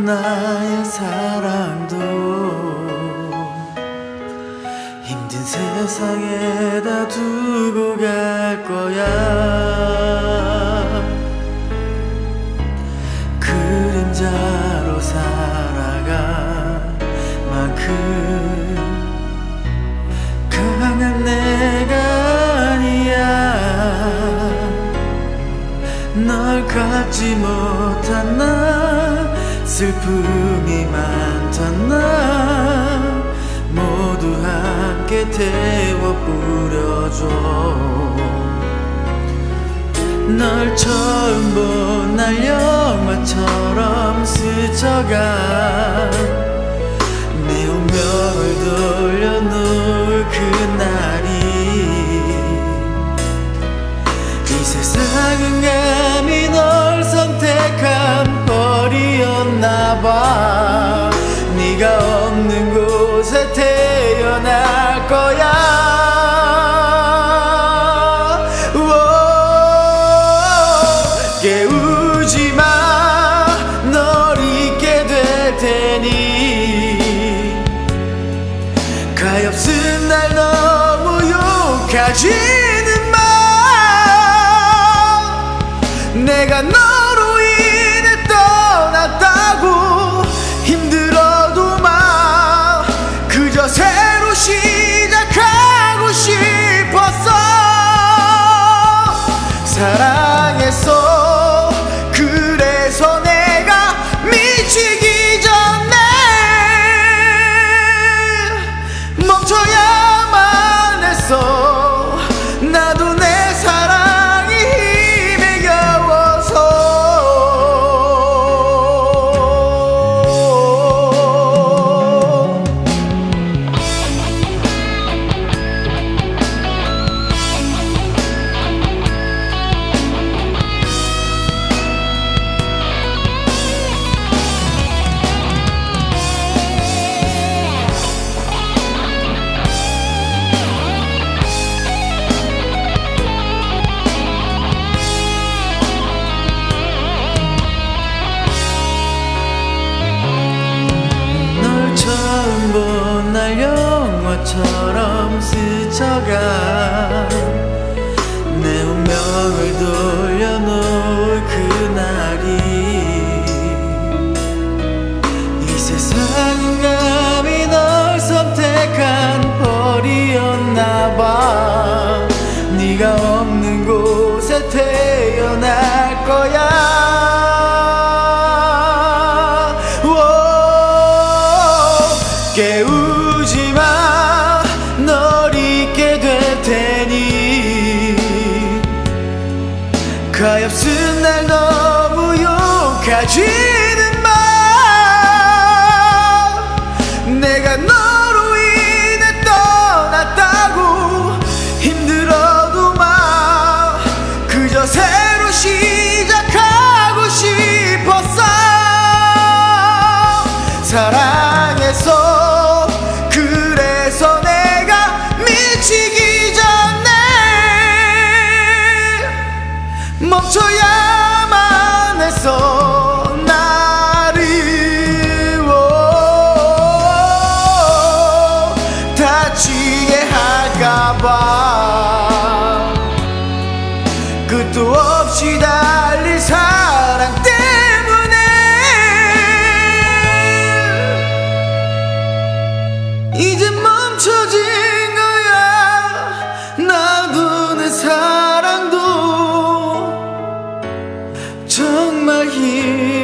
나의 사랑도 힘든 세상에다 두고 갈 거야. 그림자로 살아갈 만큼 강한 내가 아니야. 널 갖지 못한 나, 슬픔이 많던 나 모두 함께 태워 뿌려줘. 널 처음 본 날 영화처럼 스쳐간 내 운명을 돌려놓을 그날이 이 세상은 감히 널 선택한 벌이었나봐. 네가 없는 곳에 태어날 거야. 깨우지마, 널 잊게 될 테니. 가엾은 날 너무 욕하지는 마. 내가 너로 인해 떠났다고 힘들어도 마. 그저 새로 시작하고 싶었어. 사랑했어. 그래서 내가 미치기 전에 멈춰야만 했어. 나도 내 사랑이 힘에 겨워서. 처음 본 날 영화처럼 스쳐간 내 운명을 돌려놓을 그날이 이 세상은 감히 널 선택한 벌이었나봐. 네가 없는 곳에 태어날 거야. 깨우지마, 널 잊게 될 테니. 가엾은 날 너무 욕하지는 마. 내가 너로 인해 떠났다고 힘들어도 마. 그저 새로 시작하고 싶었어. 사랑했어. 그래서 내가 미치기 전에 멈춰야만 했어. 나를 다치게 할까봐. 끝도 없이 달릴 사랑 때문에 이제 멈춰진 거야. 나도 내 사랑도 정말